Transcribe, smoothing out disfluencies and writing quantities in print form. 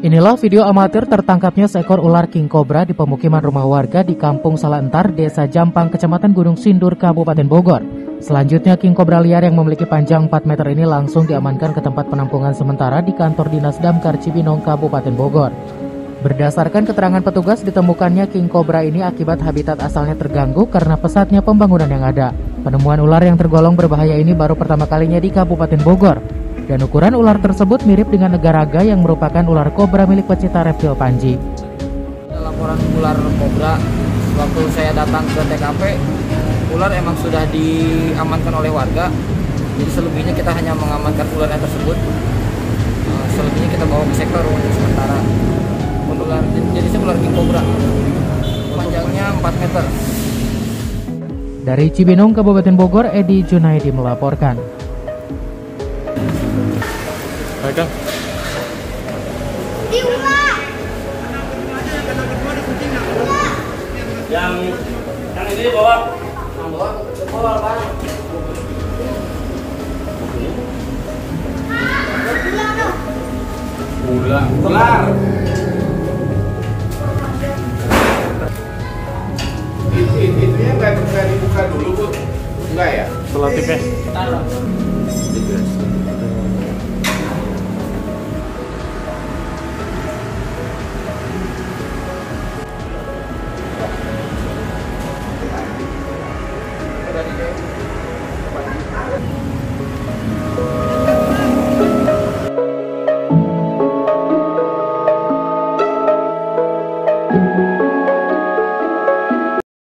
Inilah video amatir tertangkapnya seekor ular king cobra di pemukiman rumah warga di Kampung Salantar, Desa Jampang, Kecamatan Gunung Sindur, Kabupaten Bogor. Selanjutnya, king cobra liar yang memiliki panjang 4 meter ini langsung diamankan ke tempat penampungan sementara di kantor Dinas Damkar Cibinong, Kabupaten Bogor. Berdasarkan keterangan petugas, ditemukannya king cobra ini akibat habitat asalnya terganggu karena pesatnya pembangunan yang ada. Penemuan ular yang tergolong berbahaya ini baru pertama kalinya di Kabupaten Bogor. Dan ukuran ular tersebut mirip dengan negaraga yang merupakan ular kobra milik pecinta reptil Panji. Laporan ular kobra, waktu saya datang ke TKP, ular emang sudah diamankan oleh warga. Jadi selebihnya kita hanya mengamankan ularnya tersebut. Selebihnya kita bawa ke sektor untuk sementara. Ular jenisnya ular king cobra, panjangnya 4 meter. Dari Cibinong, Kabupaten Bogor, Edi Junaidi melaporkan. Baiklah. Yang ini bawa. Ular. Ini nggak bisa dibuka dulu, Bu? Enggak ya? Selotipnya.